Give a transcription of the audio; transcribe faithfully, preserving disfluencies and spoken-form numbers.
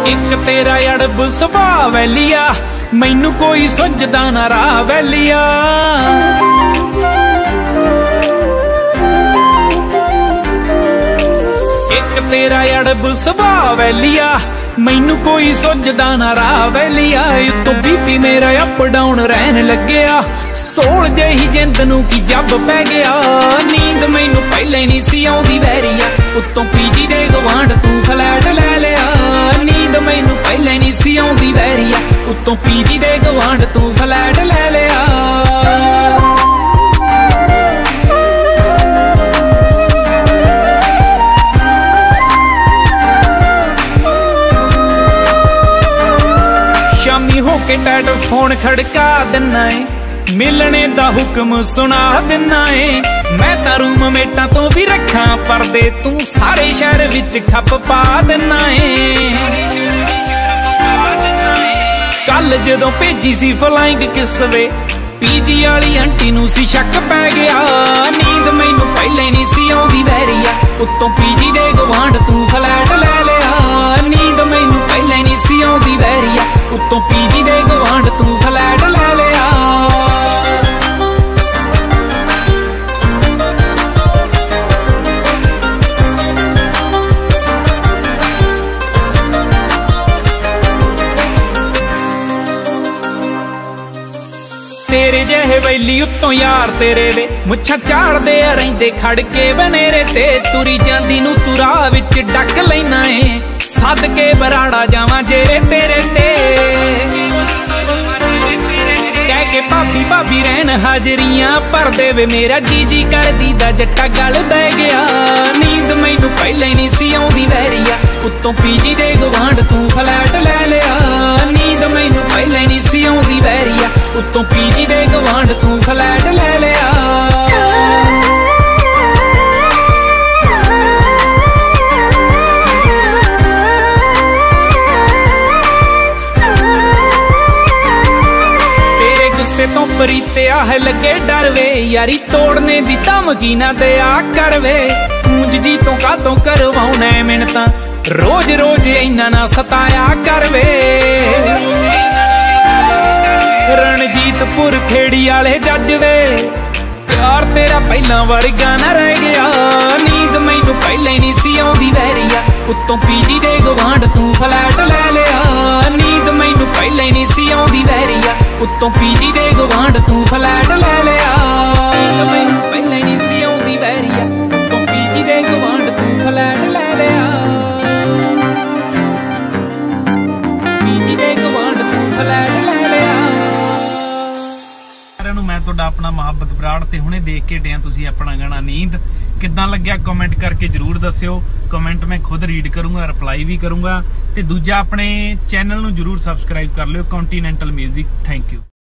ਇੱਕ ਤੇਰਾ ਅੜਬ ਸੁਭਾਅ ਵੈਲੀਆ, ਮੈਨੂੰ ਕੋਈ ਸੁੱਝਦਾ ਨਾ ਰਾਹ ਵੈਲੀਆ। ਇੱਕ ਤੇਰਾ ਅੜਬ ਸੁਭਾਅ ਵੈਲੀਆ, ਮੈਨੂੰ ਕੋਈ ਸੁੱਝਦਾ ਨਾ ਰਾਹ ਵੈਲੀਆ। ਉਤੋਂ ਬੀਪੀ ਮੇਰਾ ਅਪ ਡਾਊਨ ਰਹਿਣ ਲੱਗਿਆ, ਸੋਲ ਜਿਹੀ ਜਿੰਦ ਨੂੰ ਕੀ ਜੱਬ ਪੈ ਗਿਆ। ਨੀਂਦ ਮੈਨੂੰ ਪਹਿਲੇ ਨਹੀਂ ਸੀ ਆਉਂਦੀ ਵੈਰੀਆ, ਉਤੋਂ ਪੀਜੀ ਦੇ ਗਵਾਂਢ ਤੂੰ ਫਲੈਟ ਲੈ ਲਿਆ। ਨੀਂਦ ਮੈਨੂੰ ਪਹਿਲੇ ਨਹੀਂ ਸੀ ਆਉਂਦੀ ਵੈਰੀਆ, ਉਤੋਂ ਪੀਜੀ ਦੇ ਗਵਾਂਢ ਤੂੰ ਫਲੈਟ ਲੈ ਲਿਆ। ਸ਼ਾਮੀ ਹੋ ਕੇ ਟੈਲੀਫੋਨ ਖੜਕਾ ਦਿੰਨਾ ਏ, ਮਿਲਣੇ ਦਾ ਹੁਕਮ ਸੁਣਾ ਦਿੰਨਾ ਏ। ਮੈਂ ਤਾਂ ਰੂਮ ਮੇਟਾਂ ਤੋਂ ਵੀ ਰੱਖਾਂ ਪਰਦੇ, ਤੂੰ ਸਾਰੇ ਸ਼ਹਿਰ ਵਿੱਚ ਖੱਪ ਪਾ ਦਿੰਨਾ ਏ। ਕੱਲ ਜਦੋਂ ਭੇਜੀ ਸੀ ਫਲਾਈਂਗ ਕਿਸ ਵੇ, ਪੀਜੀ ਵਾਲੀ ਆਂਟੀ ਨੂੰ ਸੀ ਸ਼ੱਕ ਪੈ ਗਿਆ। ਨੀਂਦ ਮੈਨੂੰ ਪਹਿਲੇ ਨਹੀਂ ਸੀ ਆਉਂਦੀ ਵੈਰੀਆ, ਉੱਤੋਂ ਪੀਜੀ ਦੇ ਗਵਾਂਢ ਤੂੰ ਫਲੈਟ ਲੈ ਲਿਆ। ਨੀਂਦ ਮੈਨੂੰ ਪਹਿਲੇ ਨਹੀਂ ਸੀ ਆਉਂਦੀ ਵੈਰੀਆ, ਉੱਤੋਂ ਪੀਜੀ ਦੇ ਗਵਾਂਢ ਤੂੰ ਫਲੈਟ ਲੈ ਲਿਆ। ਤੇਰੇ ਜਿਹੇ ਵੈਲੀ ਉੱਤੋਂ ਯਾਰ ਤੇਰੇ ਵੇ, ਮੁੱਛਾਂ ਝਾੜਦੇ ਆ ਰਹਿੰਦੇ ਖੜ ਕੇ ਬਨੇਰੇ ਤੇ। ਤੁਰੀ ਜਾਂਦੀ ਨੂੰ ਤੂੰ ਰਾਹ ਵਿੱਚ ਡੱਕ ਲੈਣਾ ਏ, ਸੱਦ ਕੇ ਬਰਾੜਾ ਜਾਵਾਂ ਜੇਰੇ ਤੇਰੇ ਤੇ। ਕਹਿ ਕੇ ਭਾਬੀ ਭਾਬੀ ਰਹਿਣ ਹਾਜ਼ਰੀਆਂ ਭਰਦੇ ਵੇ, ਮੇਰਾ ਜੀ ਜੀ ਕਰਦੀ ਦਾ ਜੱਟਾ ਗਲ ਬਹਿ ਗਿਆ। ਨੀਂਦ ਮੈਨੂੰ ਪਹਿਲੇ ਨਹੀਂ ਸੀ ਆਉਂਦੀ ਵੈਰੀਆ, ਉੱਤੋਂ ਪੀਜੀ ਦੇ ਗਵਾਂਢ ਤੂੰ ਫਲੈਟ ਲੈ ਲਿਆ। ਨੀਂਦ ਮੈਨੂੰ ਪਹਿਲੇ ਨਹੀਂ ਸੀ ਆਉਂਦੀ ਵੈਰੀਆ, ਉੱਤੋਂ ਪੀਜੀ ਦੇ ਗਵਾਂਢ ਤੂੰ ਫਲੈਟ ਲੈ ਲਿਆ। ਤੋਂ ਪਰੀਤੇ ਆਹ ਲੱਗੇ ਡਰ ਵੇ, ਯਾਰੀ ਤੋੜਨੇ ਦੀ ਧਮਕੀ ਨਾ ਦਿਆ ਕਰ ਵੇ। ਪੂੰਜ ਜੀ ਤੋਂ ਕਾਤੋਂ ਕਰਵਾਉਣਾ ਮਿਹਨਤਾਂ, ਰੋਜ਼ ਰੋਜ਼ ਇੰਨਾ ਨਾ ਸਤਾਇਆ ਕਰ ਵੇ। ਰਣਜੀਤਪੁਰ ਖੇੜੀ ਵਾਲੇ ਜੱਜ ਵੇ, ਪਿਆਰ ਤੇਰਾ ਪਹਿਲਾਂ ਵਰਗਾ ਨਾ ਰਹਿ ਗਿਆ। ਨੀਂਦ ਮੈਨੂੰ ਪਹਿਲੇ ਨਹੀਂ ਸੀ ਆਉਂਦੀ ਵੈਰੀਆ, ਉੱਤੋਂ ਪੀਜੀ ਦੇ ਗਵਾਂਢ ਤੂੰ ਫਲੈਟ ਲੈ ਲਿਆ। ਨੀਂਦ ਮੈਨੂੰ ਪਹਿਲੇ ਨਹੀਂ ਸੀ ਆਉਂਦੀ ਵੈਰੀਆ, ਉੱਤੋਂ ਪੀਜੀ ਦੇ ਗਵਾਂਢ ਤੂੰ ਫਲੈਟ ਲੈ ਲਿਆ। ਨੀਂਦ ਮੈਨੂੰ ਪਹਿਲੇ ਨਹੀਂ ਸੀ ਆਉਂਦੀ ਵੈਰੀਆ, ਉੱਤੋਂ ਪੀਜੀ ਦੇ ਗਵਾਂਢ ਤੂੰ ਫਲੈਟ ਲੈ ਲਿਆ। ਪੀਜੀ ਦੇ ਗਵਾਂਢ ਤੂੰ ਫਲੈਟ ਲੈ ਲਿਆ। ਸਾਰਿਆਂ ਨੂੰ ਮੈਂ ਤੁਹਾਡਾ ਆਪਣਾ ਮੁਹੱਬਤ ਬਰਾੜ, ਤੇ ਹੁਣੇ ਦੇਖ ਕੇ ਟਿਆ ਤੁਸੀਂ ਆਪਣਾ ਗਾਣਾ ਨੀਂਦ ਕਿੱਦਾਂ ਲੱਗਿਆ ਕਮੈਂਟ ਕਰਕੇ ਜਰੂਰ ਦੱਸਿਓ। ਕਮੈਂਟ ਮੈਂ ਖੁਦ ਰੀਡ ਕਰੂੰਗਾ, ਰਿਪਲਾਈ ਵੀ ਕਰੂੰਗਾ। ਤੇ ਦੂਜਾ ਆਪਣੇ ਚੈਨਲ ਨੂੰ ਜਰੂਰ ਸਬਸਕ੍ਰਾਈਬ ਕਰ ਲਿਓ, ਕੰਟੀਨੈਂਟਲ ਮਿਊਜ਼ਿਕ। Thank you.